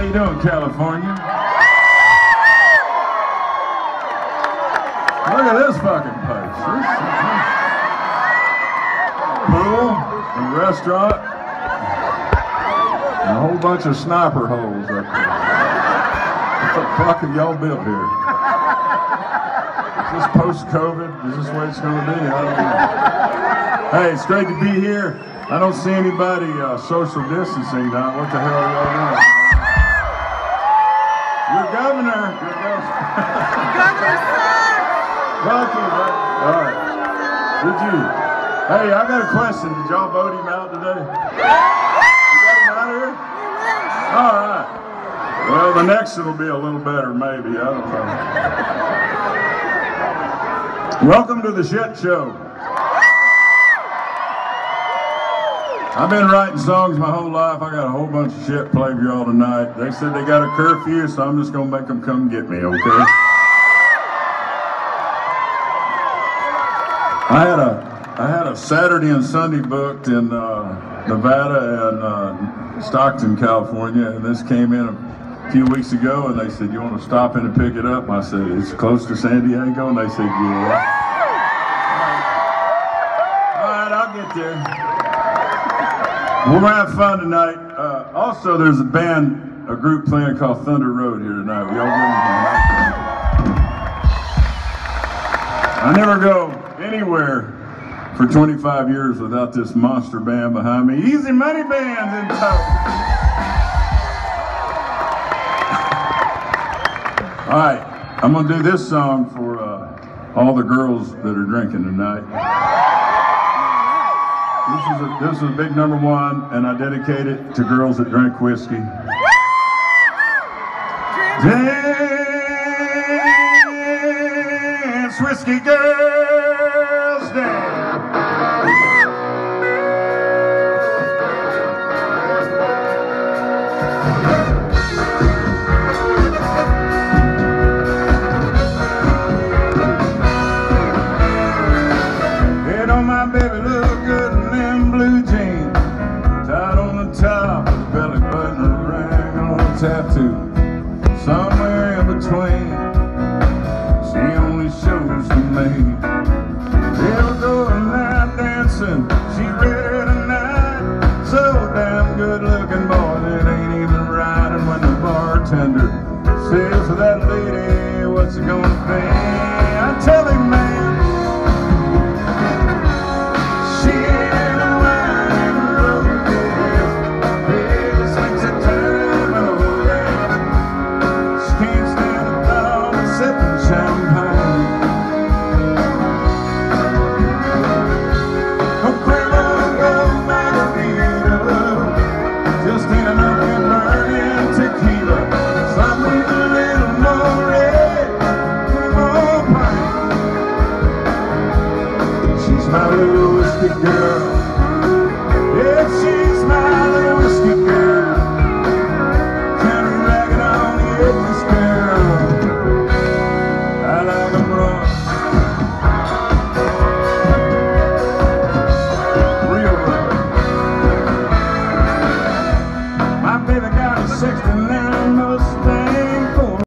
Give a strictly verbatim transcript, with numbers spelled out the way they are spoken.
you doing, California? Look at this fucking place. Pool, and restaurant, and a whole bunch of sniper holes up there. What the fuck have y'all built here? Is this post-COVID? Is this the way it's going to be? I don't know. Hey, it's great to be here. I don't see anybody uh, social distancing now. What the hell are y'all doing? Your governor. Your governor. Governor sucks. Welcome. All right. Did you? Hey, I got a question. Did y'all vote him out today? You got him out of here? All right. Well, the next one will be a little better, maybe. I don't know. Welcome to the shit show. I've been writing songs my whole life. I got a whole bunch of shit played for y'all tonight. They said they got a curfew, so I'm just gonna make them come get me, okay? I had a I had a Saturday and Sunday booked in uh, Nevada and uh, Stockton, California, and this came in a few weeks ago, and they said, "You want to stop in and pick it up?" I said, "It's close to San Diego," and they said, "Yeah." All right, I'll get there. We're gonna have fun tonight. Uh, also, there's a band, a group playing called Thunder Road here tonight. We all give them a I never go anywhere for twenty-five years without this monster band behind me. Easy Money Band's in town. All right, I'm gonna do this song for uh, all the girls that are drinking tonight. This is, a, this is a big number one, and I dedicate it to girls that drink whiskey. Dance, whiskey girls, dance. Hey, don't my baby look good in them blue jeans, tied on the top with a belly button and a ring on a tattoo. Somewhere in between, she only shows to me. They'll go night dancing, she's ready tonight. So damn good looking boy, that ain't even right. And when the bartender says to that lady, what's it gonna be? I tell him, man, she ain't a wine and roses. Baby sings a time, oh yeah. She can't stand the thought of sipping champagne. A Cuervo Gold margarita just ain't enough to burning tequila. Something a little more red, a little more pink. She's my little whiskey girl. Yeah, she